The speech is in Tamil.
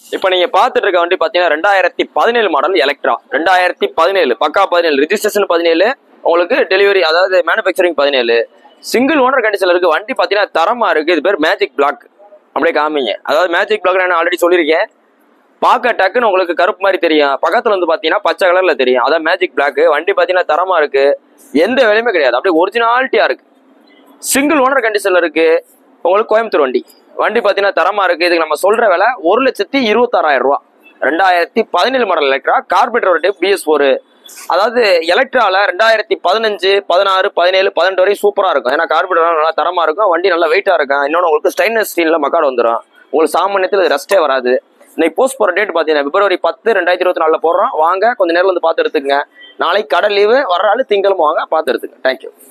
இப்போ நீங்க பார்த்துட்டு இருக்க வண்டி பார்த்தீங்கன்னா 2017 மாடல் எலக்ட்ரா. 2017 பக்கா 17, ரிஜிஸ்ட்ரேஷன் 17, உங்களுக்கு டெலிவரி அதாவது மேனுஃபேக்சரிங் 17, சிங்கிள் ஓனர் கண்டிஷன்ல இருக்கு. வண்டி பார்த்தீங்கன்னா தரமா இருக்கு. இது பேர் மேஜிக் பிளாக். அப்படியே காமிங்க. அதாவது மேஜிக் பிளாக் நான் ஆல்ரெடி சொல்லியிருக்கேன். பார்க்க டக்குன்னு உங்களுக்கு கருப்பு மாதிரி தெரியும், பக்கத்துல வந்து பார்த்தீங்கன்னா பச்சை கலர்ல தெரியும். அதான் மேஜிக் பிளாக். வண்டி பார்த்தீங்கன்னா தரமா இருக்கு, எந்த வேலையுமே கிடையாது, அப்படியே ஒரிஜினாலிட்டியா இருக்கு. சிங்கிள் ஓனர் கண்டிஷன்ல இருக்கு. உங்களுக்கு கோயம்புத்தூர் வண்டி. வண்டி பார்த்தீங்கன்னா தரமா இருக்கு. இதுக்கு நம்ம சொல்ற விலை 1,26,000 ரூபா. 2017 model Electra. Carburettor type BS4. அதாவது எலக்ட்ரால 2015, 16, 17, 18 வரையும் சூப்பரா இருக்கும். ஏன்னா கார்பரேட்டர் நல்லா தரமா இருக்கும், வண்டி நல்லா வெயிட்டா இருக்கும். இன்னொன்று உங்களுக்கு ஸ்டெயின்லெஸ் ஸ்டீல்ல மக்காடு வந்துடும். உங்களுக்கு சாமானியத்தில் ரெஸ்டே வராது. இன்னைக்கு போஸ்ட் போற டேட் பார்த்தீங்கன்னா February 10, 2024 போடுறோம். வாங்க கொஞ்சம் நேரம் வந்து பார்த்து எடுத்துக்கங்க. நாளைக்கு கடை லீவு, வர்ற ஆளு திங்களும் வாங்க பார்த்து எடுத்துங்க. தேங்க்யூ.